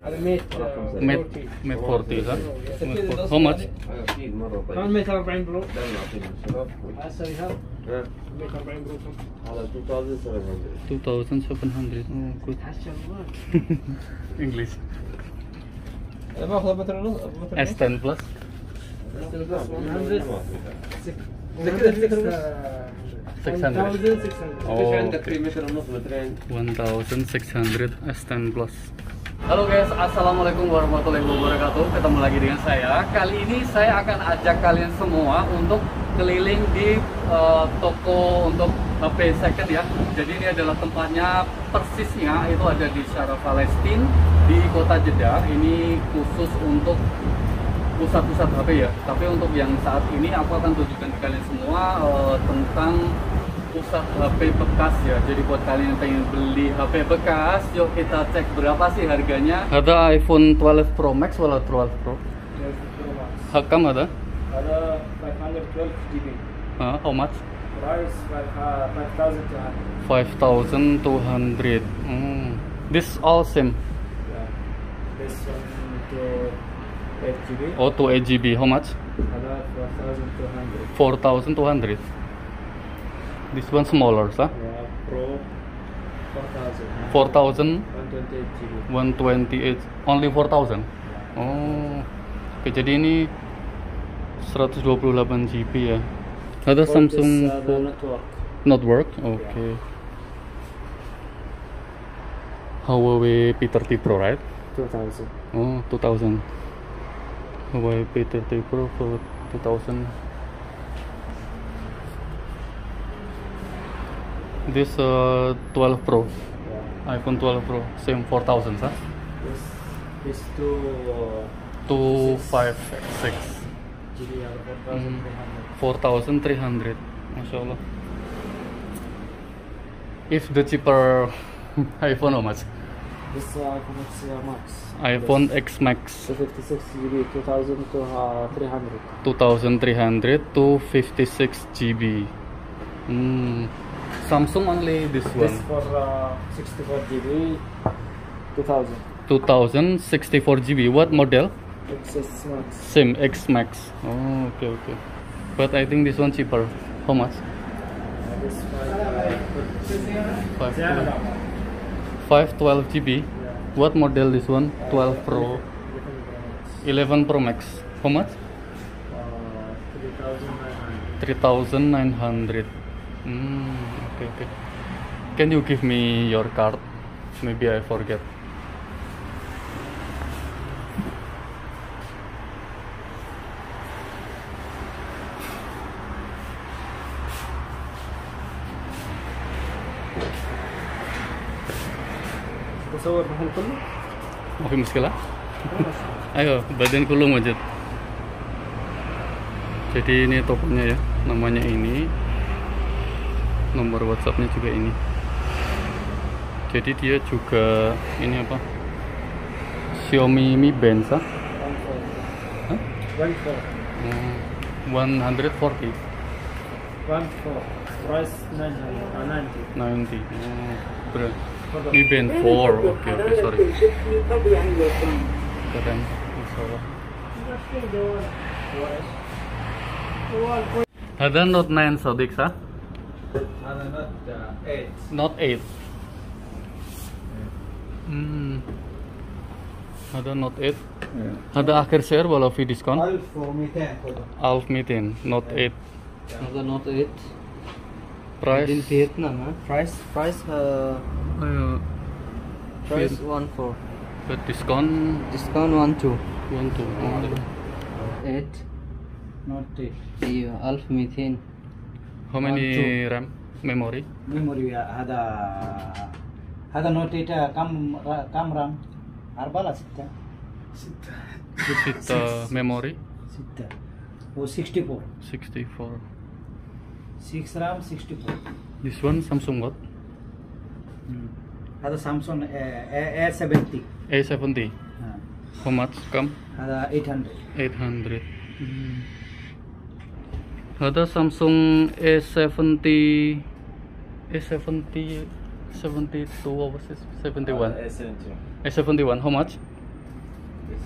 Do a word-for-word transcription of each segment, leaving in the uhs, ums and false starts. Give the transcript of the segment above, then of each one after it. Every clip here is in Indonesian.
ميت ميت ميت فورتي صح؟ ميت فورتي. How much? كمان مية وأربعين برو هسه هذا مية وأربعين برو على two thousand seven hundred. two thousand seven hundred. Oh, good. English. باخذ مثلا نص S ten plus. six hundred. ايش عندك متر ونص مترين؟ one thousand six hundred S ten plus. Halo guys, assalamualaikum warahmatullahi wabarakatuh. Ketemu lagi dengan saya. Kali ini saya akan ajak kalian semua untuk keliling di uh, toko untuk H P second ya. Jadi ini adalah tempatnya persisnya itu ada di Syarah Palestine di kota Jeddah. Ini khusus untuk pusat-pusat H P ya. Tapi untuk yang saat ini aku akan tunjukkan ke kalian semua uh, tentang pusat H P bekas ya. Jadi buat kalian yang pengen beli H P bekas, yuk kita cek berapa sih harganya. Ada iPhone twelve Pro Max wala twelve Pro? twelve Pro Max. Hakam ada? Ada five hundred twelve G B. Uh, how much? Price five thousand two hundred. five thousand two hundred. Mm. This all same. Yeah. This one to eight G B. Oh, to eight G B. How much? Ada four thousand two hundred. four thousand two hundred. This one smaller, sah? Yeah, Pro four thousand. four thousand. one twenty-eight G B. one twenty-eight. Only four thousand. Yeah. Oh. Oke, jadi ini seratus dua puluh delapan G B ya. Ada For Samsung this, uh, the network. not work. Oke. Okay. Huawei P thirty Pro, right? two thousand. Oh, two thousand. Huawei P thirty Pro for two thousand. This uh, twelve Pro. Yeah. iPhone twelve Pro, same four thousand, huh? This this two uh, two five six. G B ada four thousand three hundred. four thousand three hundred. Masya Allah. If the cheaper iPhone, how much? This uh, iPhone X uh, Max. iPhone X Max. So fifty-six G B, two thousand to uh, three hundred. two thousand three hundred to fifty-six G B. Hmm. Samsung only this one. This for uh, sixty-four G B, two thousand. two thousand sixty-four G B. What model? X S Max. Same X Max. Oh, okay, okay. But I think this one cheaper. How much? Uh, this five. five five twelve G B. Yeah. What model this one? Uh, twelve Pro. eleven Pro Max. How much? Uh, three thousand nine hundred. three thousand nine hundred. Hmm. Okay, okay. Can you give me your card? Maybe I forget. تصور محل كله؟ ما في مشكلة؟ Ayo, badan kulung wajib. Jadi ini tokonya ya, namanya ini. Nomor WhatsAppnya juga ini. Jadi dia juga ini apa? Xiaomi Mi Band, sah? Huh? One four. Hmm, one forty. One four. Price nine hundred. Uh, ninety. ninety. Oh, berat. Mi Band four. Oke, okay, oke, okay, sorry. Keren. Insyaallah. Ada Note nine Sodik, sah? Ada Note eight. Note eight. Hmm. Ada Note eight. Ada akhir share walau fee diskon. ألف ومئتين خذه. Alf Mitin Note eight. هذا نوت eight Price. in Vietnam huh? price price uh, Ayo. price Viet- one four But discount discount one two one two. eight Note eight. ايوه ألف ومئتين. How many One, two. RAM memory? ميموري هذا هذا نوت eight كم كم رام؟ أربعة ولا ستة؟ ستة. With uh, memory ستة. و sixty-four. sixty-four. six رام sixty-four. This one Samsung what? هذا سامسونج A seventy. A seventy. How much? Come? هذا eight hundred. eight hundred. Hmm. Ada Samsung A seventy. A seventy seventy-two or seventy-one? S seventy. A seventy-one. How much?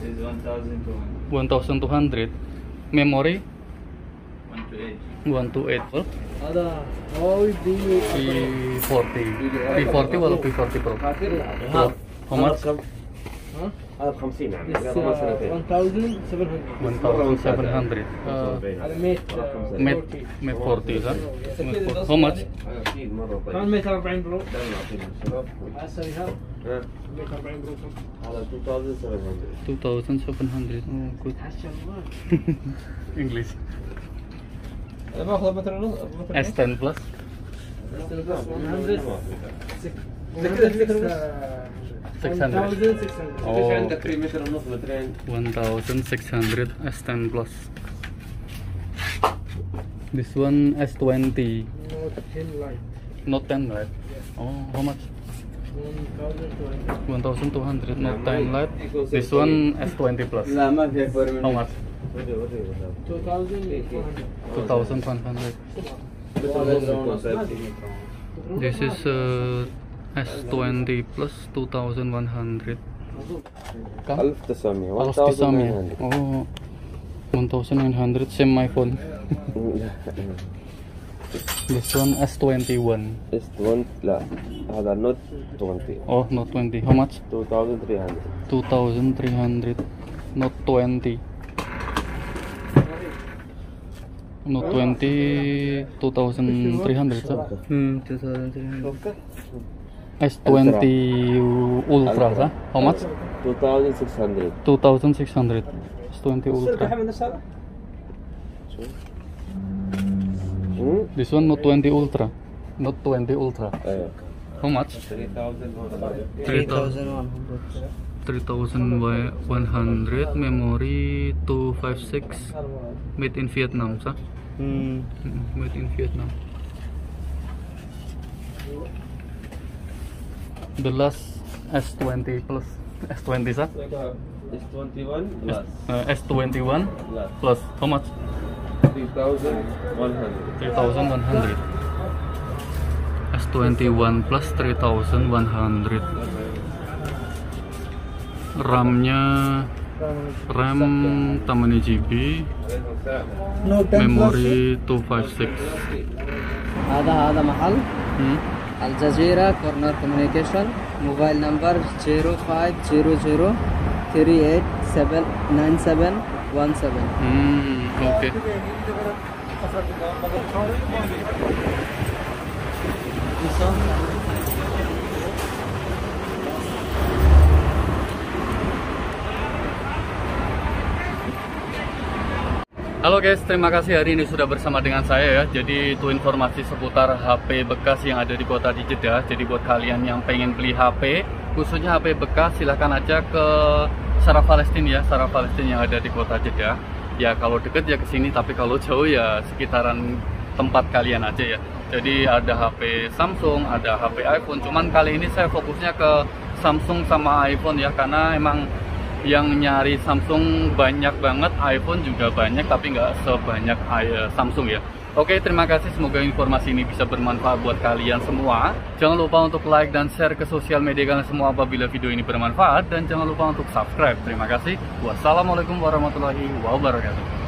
is one thousand two hundred. one thousand two hundred. Memory one to eight. one to eight. Oh, هذا هاي دي P forty. P forty ولا P forty Pro? Pro. How much? هذا ب خمسين يعني This, قبل uh, سنتين. one thousand seven hundred. one thousand seven hundred. Uh, هذا ميت uh, Mate, Mate forty صح؟ How much? هذا اكيد مره كان طيب. ميت أربعين برو. دائما اعطيهم الشباب. أسويها ها، ميت أربعين برو. هذا two thousand seven hundred. two thousand seven hundred. Oh, good. English. أنا باخذ مثلا نص. S ten plus. six hundred. six hundred. Oh, ايش عندك three متر ونص مترين؟ one thousand six hundred S ten plus. This one S twenty. Note ten light. Note ten right? Oh, how much? one thousand two hundred. one thousand two hundred Note ten Lite. This one S twenty plus. لا ما في أكبر من How much? وري وري two thousand four hundred. two thousand one hundred. This is uh, S twenty plus two thousand one hundred. Kam? ألف وتسعمية. ألف وتسعمية. Oh, one thousand nine hundred. Same my phone. This one S twenty-one. اس one لا هذا نوت twenty. Oh, Note twenty. How much? two thousand three hundred. two thousand three hundred. Note twenty. Note twenty. two thousand three hundred. Hmm, two thousand three hundred. S twenty Ultra. Sah? How much? two thousand six hundred. two thousand six hundred. S twenty Ultra. Hmm? This one Note twenty Ultra. Note twenty Ultra. ايوه. How much? three thousand one hundred. three thousand one hundred. three thousand one hundred. Memory two fifty-six. Made in Vietnam, sah? Hmm. Mm, Made in Vietnam. The last S twenty plus. S twenty, sah? S twenty-one plus Uh, S twenty-one plus plus. How much? three thousand one hundred. three thousand one hundred. S twenty-one plus three thousand one hundred. RAM-nya RAM tamani G B, memory two fifty-six. هذا هذا محل Hmm? الجزيرة كورنر كوميونيكيشن. موبايل نمبر zero five zero zero three eight seven nine seven one seven. Hmm, oke. Halo guys, terima kasih hari ini sudah bersama dengan saya ya. Jadi itu informasi seputar H P bekas yang ada di kota di Jeddah. Jadi buat kalian yang pengen beli H P, khususnya H P bekas, silahkan aja ke Saraf Palestina ya, Saraf Palestina yang ada di kota Jeddah. Ya kalau deket ya ke sini, tapi kalau jauh ya sekitaran tempat kalian aja ya. Jadi ada H P Samsung, ada H P iPhone. Cuman kali ini saya fokusnya ke Samsung sama iPhone ya, karena emang yang nyari Samsung banyak banget, iPhone juga banyak, tapi nggak sebanyak Samsung ya. Oke, terima kasih. Semoga informasi ini bisa bermanfaat buat kalian semua. Jangan lupa untuk like dan share ke sosial media kalian semua apabila video ini bermanfaat. Dan jangan lupa untuk subscribe. Terima kasih. Wassalamualaikum warahmatullahi wabarakatuh.